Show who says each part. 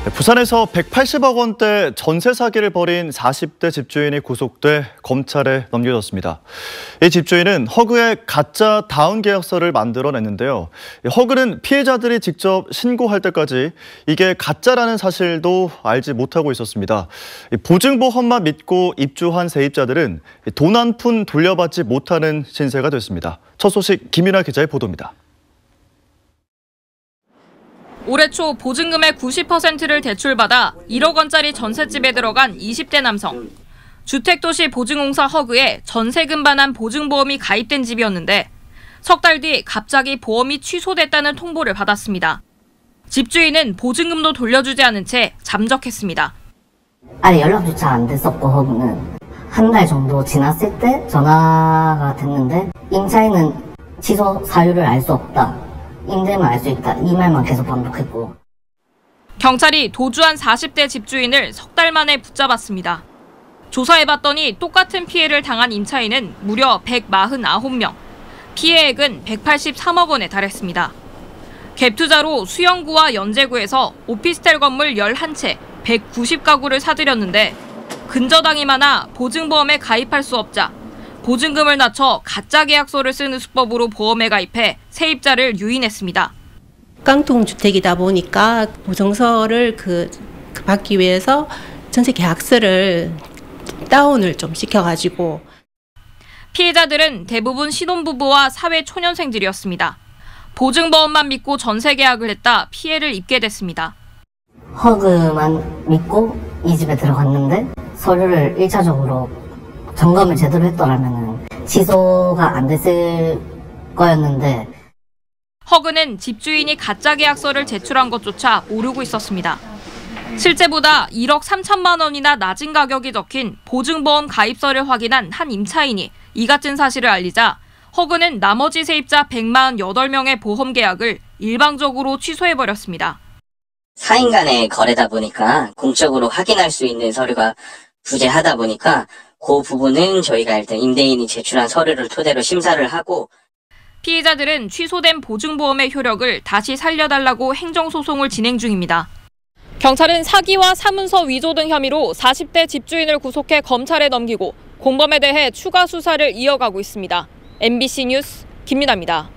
Speaker 1: 부산에서 180억 원대 전세 사기를 벌인 40대 집주인이 구속돼 검찰에 넘겨졌습니다. 이 집주인은 허그에 가짜 다운 계약서를 만들어냈는데요. 허그는 피해자들이 직접 신고할 때까지 이게 가짜라는 사실도 알지 못하고 있었습니다. 보증보험만 믿고 입주한 세입자들은 돈 한 푼 돌려받지 못하는 신세가 됐습니다. 첫 소식 김윤아 기자의 보도입니다.
Speaker 2: 올해 초 보증금의 90%를 대출받아 1억 원짜리 전셋집에 들어간 20대 남성. 주택도시 보증공사 허그에 전세금 반환 보증보험이 가입된 집이었는데 석 달 뒤 갑자기 보험이 취소됐다는 통보를 받았습니다. 집주인은 보증금도 돌려주지 않은 채 잠적했습니다.
Speaker 3: 아예 연락조차 안 됐었고 허그는 한 달 정도 지났을 때 전화가 됐는데 임차인은 취소 사유를 알 수 없다. 임대만 알 수 있다. 이 말만 계속 반복했고.
Speaker 2: 경찰이 도주한 40대 집주인을 석 달 만에 붙잡았습니다. 조사해봤더니 똑같은 피해를 당한 임차인은 무려 149명, 피해액은 183억 원에 달했습니다. 갭투자로 수영구와 연제구에서 오피스텔 건물 11채, 190가구를 사들였는데 근저당이 많아 보증보험에 가입할 수 없자 보증금을 낮춰 가짜 계약서를 쓰는 수법으로 보험에 가입해 세입자를 유인했습니다.
Speaker 4: 깡통 주택이다 보니까 보증서를 받기 위해서 전세 계약서를 다운을 좀 시켜가지고.
Speaker 2: 피해자들은 대부분 신혼부부와 사회초년생들이었습니다. 보증보험만 믿고 전세 계약을 했다 피해를 입게 됐습니다.
Speaker 3: 허그만 믿고 이 집에 들어갔는데 서류를 1차적으로 점검을 제대로 했더라면 취소가 안 됐을 거였는데.
Speaker 2: 허그는 집주인이 가짜 계약서를 제출한 것조차 모르고 있었습니다. 실제보다 1억 3천만 원이나 낮은 가격이 적힌 보증보험 가입서를 확인한 한 임차인이 이 같은 사실을 알리자 허그는 나머지 세입자 148명의 보험 계약을 일방적으로 취소해버렸습니다.
Speaker 5: 4인 간의 거래다 보니까 공적으로 확인할 수 있는 서류가 부재하다 보니까 그 부분은 저희가 일단 임대인이 제출한 서류를 토대로 심사를 하고.
Speaker 2: 피해자들은 취소된 보증보험의 효력을 다시 살려달라고 행정소송을 진행 중입니다. 경찰은 사기와 사문서 위조 등 혐의로 40대 집주인을 구속해 검찰에 넘기고 공범에 대해 추가 수사를 이어가고 있습니다. MBC 뉴스 김민아입니다.